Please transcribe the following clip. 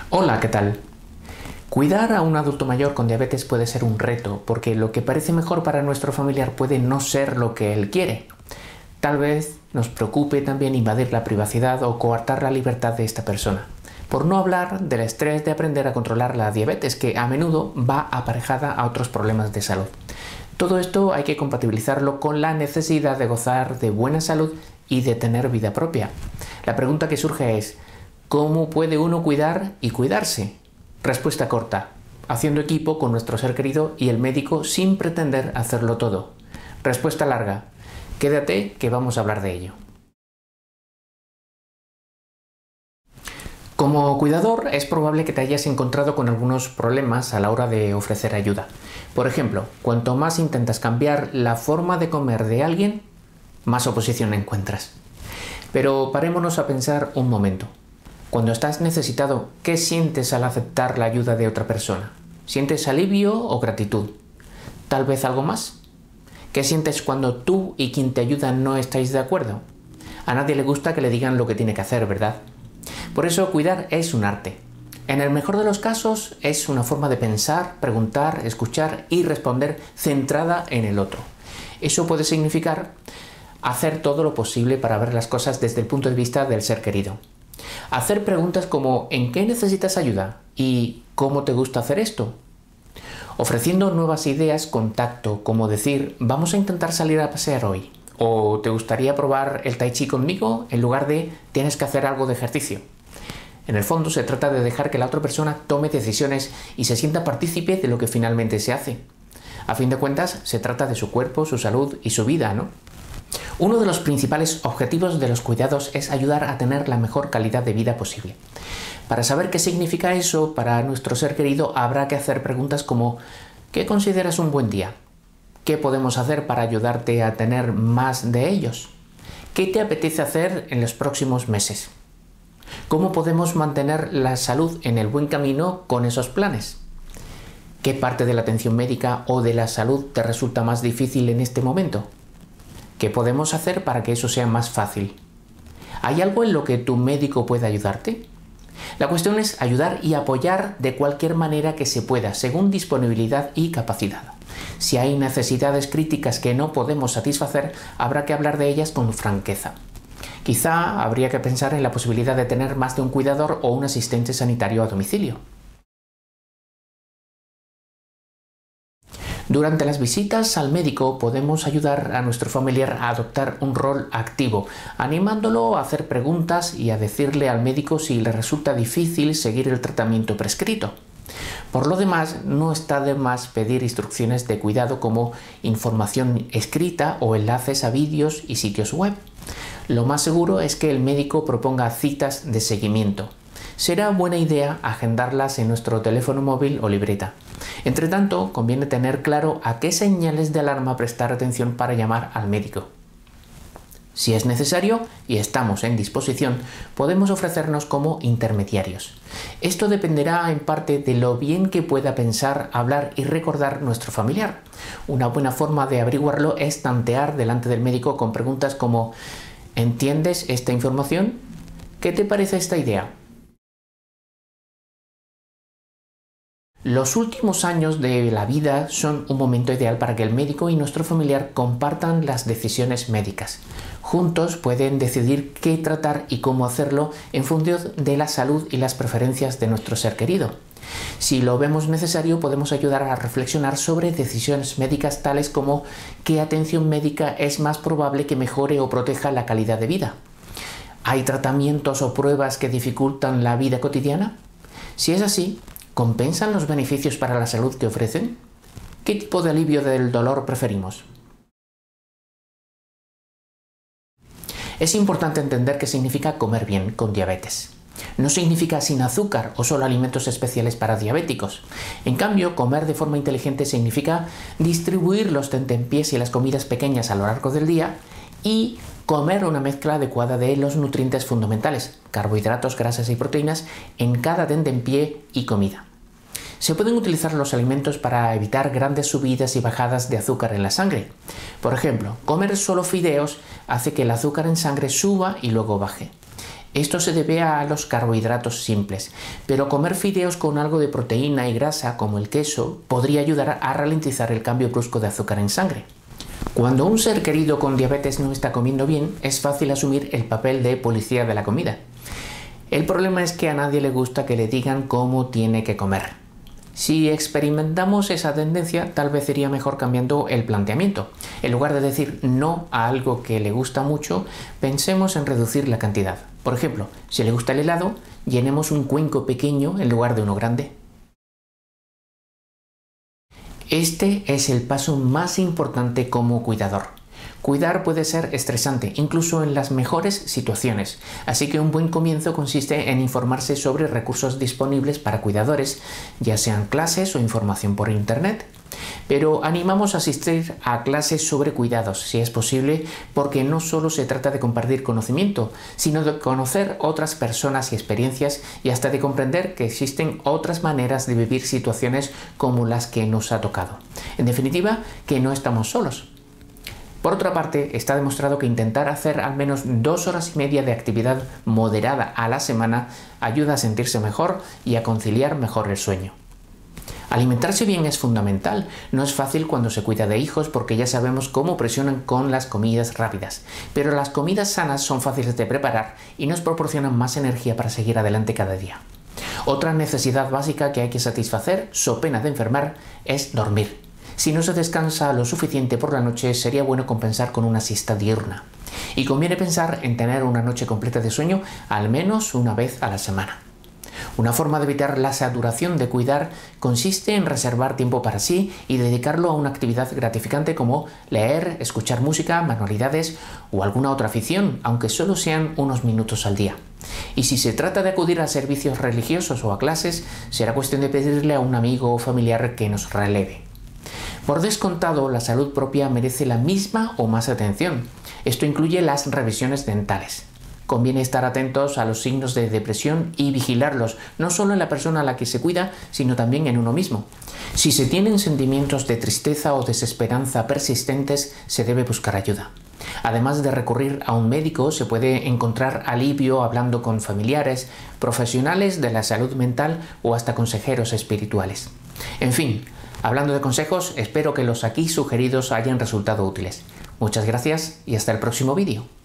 Hola, ¿qué tal? Cuidar a un adulto mayor con diabetes puede ser un reto, porque lo que parece mejor para nuestro familiar puede no ser lo que él quiere. Tal vez nos preocupe también invadir la privacidad o coartar la libertad de esta persona. Por no hablar del estrés de aprender a controlar la diabetes, que a menudo va aparejada a otros problemas de salud. Todo esto hay que compatibilizarlo con la necesidad de gozar de buena salud y de tener vida propia. La pregunta que surge es, ¿cómo puede uno cuidar y cuidarse? Respuesta corta: haciendo equipo con nuestro ser querido y el médico sin pretender hacerlo todo. Respuesta larga: quédate que vamos a hablar de ello. Como cuidador, es probable que te hayas encontrado con algunos problemas a la hora de ofrecer ayuda. Por ejemplo, cuanto más intentas cambiar la forma de comer de alguien, más oposición encuentras. Pero parémonos a pensar un momento. Cuando estás necesitado, ¿qué sientes al aceptar la ayuda de otra persona? ¿Sientes alivio o gratitud? ¿Tal vez algo más? ¿Qué sientes cuando tú y quien te ayuda no estáis de acuerdo? A nadie le gusta que le digan lo que tiene que hacer, ¿verdad? Por eso cuidar es un arte. En el mejor de los casos es una forma de pensar, preguntar, escuchar y responder centrada en el otro. Eso puede significar hacer todo lo posible para ver las cosas desde el punto de vista del ser querido. Hacer preguntas como ¿en qué necesitas ayuda? ¿Y cómo te gusta hacer esto? Ofreciendo nuevas ideas con tacto, como decir ¿vamos a intentar salir a pasear hoy? ¿O te gustaría probar el tai chi conmigo? En lugar de tienes que hacer algo de ejercicio. En el fondo se trata de dejar que la otra persona tome decisiones y se sienta partícipe de lo que finalmente se hace. A fin de cuentas, se trata de su cuerpo, su salud y su vida, ¿no? Uno de los principales objetivos de los cuidados es ayudar a tener la mejor calidad de vida posible. Para saber qué significa eso para nuestro ser querido, habrá que hacer preguntas como ¿qué consideras un buen día? ¿Qué podemos hacer para ayudarte a tener más de ellos? ¿Qué te apetece hacer en los próximos meses? ¿Cómo podemos mantener la salud en el buen camino con esos planes? ¿Qué parte de la atención médica o de la salud te resulta más difícil en este momento? ¿Qué podemos hacer para que eso sea más fácil? ¿Hay algo en lo que tu médico pueda ayudarte? La cuestión es ayudar y apoyar de cualquier manera que se pueda, según disponibilidad y capacidad. Si hay necesidades críticas que no podemos satisfacer, habrá que hablar de ellas con franqueza. Quizá habría que pensar en la posibilidad de tener más de un cuidador o un asistente sanitario a domicilio. Durante las visitas al médico podemos ayudar a nuestro familiar a adoptar un rol activo, animándolo a hacer preguntas y a decirle al médico si le resulta difícil seguir el tratamiento prescrito. Por lo demás, no está de más pedir instrucciones de cuidado como información escrita o enlaces a vídeos y sitios web. Lo más seguro es que el médico proponga citas de seguimiento. Será buena idea agendarlas en nuestro teléfono móvil o libreta. Entre tanto, conviene tener claro a qué señales de alarma prestar atención para llamar al médico. Si es necesario y estamos en disposición, podemos ofrecernos como intermediarios. Esto dependerá en parte de lo bien que pueda pensar, hablar y recordar nuestro familiar. Una buena forma de averiguarlo es tantear delante del médico con preguntas como ¿entiendes esta información? ¿Qué te parece esta idea? Los últimos años de la vida son un momento ideal para que el médico y nuestro familiar compartan las decisiones médicas. Juntos pueden decidir qué tratar y cómo hacerlo en función de la salud y las preferencias de nuestro ser querido. Si lo vemos necesario, podemos ayudar a reflexionar sobre decisiones médicas tales como qué atención médica es más probable que mejore o proteja la calidad de vida. ¿Hay tratamientos o pruebas que dificultan la vida cotidiana? Si es así, ¿compensan los beneficios para la salud que ofrecen? ¿Qué tipo de alivio del dolor preferimos? Es importante entender qué significa comer bien con diabetes. No significa sin azúcar o solo alimentos especiales para diabéticos. En cambio, comer de forma inteligente significa distribuir los tentempiés y las comidas pequeñas a lo largo del día y comer una mezcla adecuada de los nutrientes fundamentales, carbohidratos, grasas y proteínas, en cada tentempié y comida. Se pueden utilizar los alimentos para evitar grandes subidas y bajadas de azúcar en la sangre. Por ejemplo, comer solo fideos hace que el azúcar en sangre suba y luego baje. Esto se debe a los carbohidratos simples, pero comer fideos con algo de proteína y grasa, como el queso, podría ayudar a ralentizar el cambio brusco de azúcar en sangre. Cuando un ser querido con diabetes no está comiendo bien, es fácil asumir el papel de policía de la comida. El problema es que a nadie le gusta que le digan cómo tiene que comer. Si experimentamos esa tendencia, tal vez sería mejor cambiando el planteamiento. En lugar de decir no a algo que le gusta mucho, pensemos en reducir la cantidad. Por ejemplo, si le gusta el helado, llenemos un cuenco pequeño en lugar de uno grande. Este es el paso más importante como cuidador. Cuidar puede ser estresante, incluso en las mejores situaciones, así que un buen comienzo consiste en informarse sobre recursos disponibles para cuidadores, ya sean clases o información por internet. Pero animamos a asistir a clases sobre cuidados, si es posible, porque no solo se trata de compartir conocimiento, sino de conocer otras personas y experiencias y hasta de comprender que existen otras maneras de vivir situaciones como las que nos ha tocado. En definitiva, que no estamos solos. Por otra parte, está demostrado que intentar hacer al menos 2 horas y media de actividad moderada a la semana ayuda a sentirse mejor y a conciliar mejor el sueño. Alimentarse bien es fundamental. No es fácil cuando se cuida de hijos porque ya sabemos cómo presionan con las comidas rápidas. Pero las comidas sanas son fáciles de preparar y nos proporcionan más energía para seguir adelante cada día. Otra necesidad básica que hay que satisfacer, so pena de enfermar, es dormir. Si no se descansa lo suficiente por la noche, sería bueno compensar con una siesta diurna. Y conviene pensar en tener una noche completa de sueño al menos una vez a la semana. Una forma de evitar la saturación de cuidar consiste en reservar tiempo para sí y dedicarlo a una actividad gratificante como leer, escuchar música, manualidades o alguna otra afición, aunque solo sean unos minutos al día. Y si se trata de acudir a servicios religiosos o a clases, será cuestión de pedirle a un amigo o familiar que nos releve. Por descontado, la salud propia merece la misma o más atención. Esto incluye las revisiones dentales. Conviene estar atentos a los signos de depresión y vigilarlos, no solo en la persona a la que se cuida, sino también en uno mismo. Si se tienen sentimientos de tristeza o desesperanza persistentes, se debe buscar ayuda. Además de recurrir a un médico, se puede encontrar alivio hablando con familiares, profesionales de la salud mental o hasta consejeros espirituales. En fin, hablando de consejos, espero que los aquí sugeridos hayan resultado útiles. Muchas gracias y hasta el próximo vídeo.